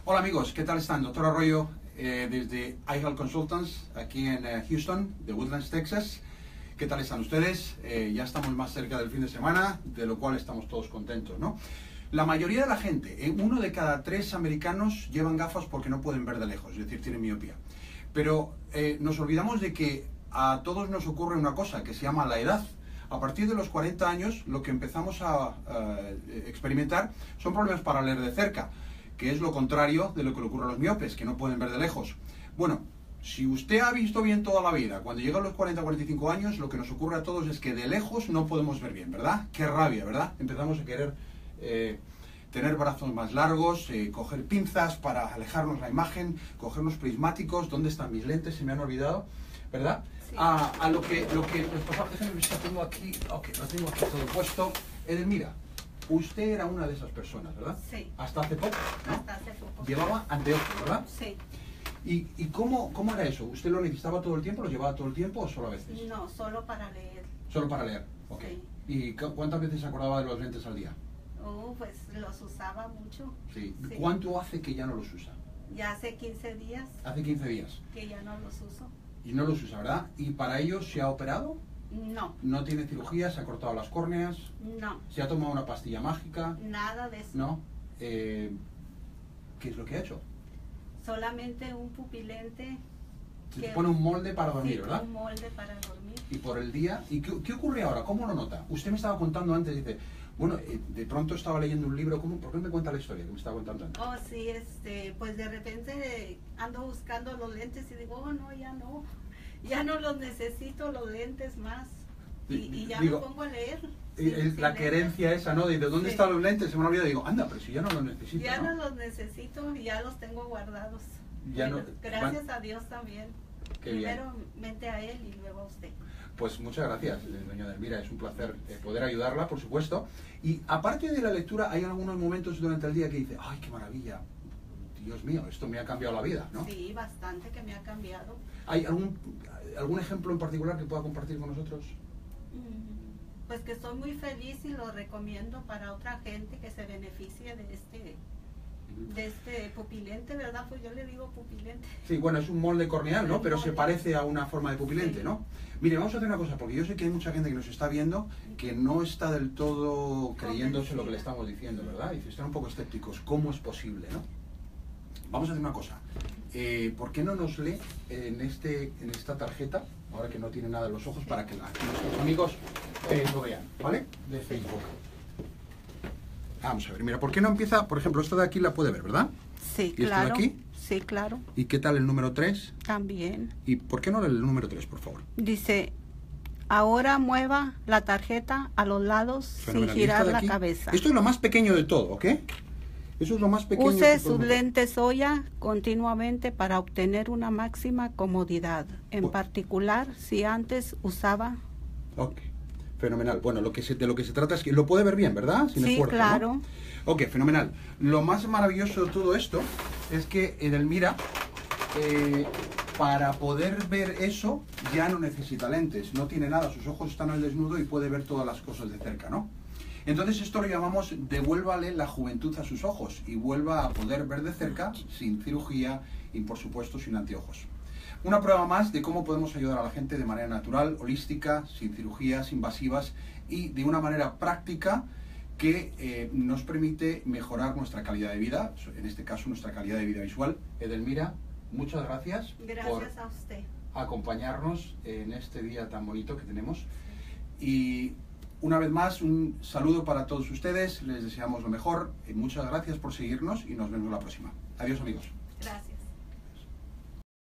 Hola amigos, ¿qué tal están? Doctor Arroyo desde iHealth Consultants aquí en Houston, de Woodlands, Texas. ¿Qué tal están ustedes? Ya estamos más cerca del fin de semana, de lo cual estamos todos contentos, ¿no? La mayoría de la gente, 1 de cada 3 americanos llevan gafas porque no pueden ver de lejos, es decir, tienen miopía. Pero nos olvidamos de que a todos nos ocurre una cosa que se llama la edad. A partir de los 40 años lo que empezamos a experimentar son problemas para leer de cerca, que es lo contrario de lo que le ocurre a los miopes, que no pueden ver de lejos. Bueno, si usted ha visto bien toda la vida, cuando llega a los 40 o 45 años, lo que nos ocurre a todos es que de lejos no podemos ver bien, ¿verdad? Qué rabia, ¿verdad? Empezamos a querer tener brazos más largos, coger pinzas para alejarnos la imagen, cogernos prismáticos. ¿Dónde están mis lentes? Se me han olvidado, ¿verdad? Sí. A lo que les pasaba, déjenme ver si lo tengo aquí, ok, lo tengo aquí todo puesto. Edelmira, usted era una de esas personas, ¿verdad? Sí. Hasta hace poco, ¿no? Hasta hace poco. Llevaba anteojos, ¿verdad? Sí. ¿Y cómo era eso? ¿Usted lo necesitaba todo el tiempo, lo llevaba todo el tiempo o solo a veces? No, solo para leer. Solo para leer, ok. Sí. ¿Y cuántas veces se acordaba de los lentes al día? Pues los usaba mucho. Sí. Sí. ¿Cuánto hace que ya no los usa? Ya hace 15 días. Hace 15 días. Que ya no los uso. Y no los usa, ¿verdad? ¿Y para ello se ha operado? No. ¿No tiene cirugía? ¿Se ha cortado las córneas? No. ¿Se ha tomado una pastilla mágica? Nada de eso. ¿No? ¿Qué es lo que ha hecho? Solamente un pupilente. Se pone un molde para dormir, sí, ¿verdad? Un molde para dormir. Y por el día. ¿Y qué ocurre ahora? ¿Cómo lo nota? Usted me estaba contando antes, dice, bueno, de pronto estaba leyendo un libro. ¿Por qué me cuenta la historia que me estaba contando antes? Oh, sí, pues de repente ando buscando los lentes y digo, oh, no, ya no los necesito, los lentes más. Y ya me pongo a leer. La querencia esa, ¿no? ¿De dónde están los lentes? Se me ha olvidado. Digo, anda, pero si ya no los necesito. Ya no los necesito, ya los tengo guardados. Ya bueno, gracias a Dios también. Primeramente a él y luego a usted. Pues muchas gracias, doña Edelmira. Es un placer poder ayudarla, por supuesto. Y aparte de la lectura, hay algunos momentos durante el día que dice, ¡ay, qué maravilla! Dios mío, esto me ha cambiado la vida, ¿no? Sí, bastante que me ha cambiado. ¿Hay algún ejemplo en particular que pueda compartir con nosotros? Pues que estoy muy feliz y lo recomiendo para otra gente que se beneficie de este pupilente, ¿verdad? Pues yo le digo pupilente. Sí, bueno, es un molde corneal, ¿no? Pero se parece a una forma de pupilente, ¿no? Mire, vamos a hacer una cosa, porque yo sé que hay mucha gente que nos está viendo que no está del todo creyéndose lo que le estamos diciendo, ¿verdad? Y están un poco escépticos. ¿Cómo es posible, no? Vamos a hacer una cosa. ¿Por qué no nos lee en esta tarjeta, ahora que no tiene nada en los ojos, para que nuestros amigos lo vean, ¿vale? De Facebook. Vamos a ver, mira, ¿por qué no empieza? Por ejemplo, esta de aquí la puede ver, ¿verdad? Sí, ¿Y claro. esta de aquí? Sí, claro. ¿Y qué tal el número 3? También. ¿Y por qué no el número 3, por favor? Dice, ahora mueva la tarjeta a los lados sin girar la cabeza. Esto es lo más pequeño de todo, ¿ok? Eso es lo más pequeño. Use sus lentes Hoya continuamente para obtener una máxima comodidad. En particular, si antes usaba... Ok, fenomenal. Bueno, de lo que se trata es que lo puede ver bien, ¿verdad? Sin esfuerzo, claro. ¿no? Ok, fenomenal. Lo más maravilloso de todo esto es que Edelmira, para poder ver eso, ya no necesita lentes. No tiene nada, sus ojos están al desnudo y puede ver todas las cosas de cerca, ¿no? Entonces esto lo llamamos devuélvale la juventud a sus ojos y vuelva a poder ver de cerca sin cirugía y por supuesto sin anteojos. Una prueba más de cómo podemos ayudar a la gente de manera natural, holística, sin cirugías invasivas y de una manera práctica que nos permite mejorar nuestra calidad de vida, en este caso nuestra calidad de vida visual. Edelmira, muchas gracias por a usted. Acompañarnos en este día tan bonito que tenemos. Y una vez más, un saludo para todos ustedes, les deseamos lo mejor, muchas gracias por seguirnos y nos vemos la próxima. Adiós amigos.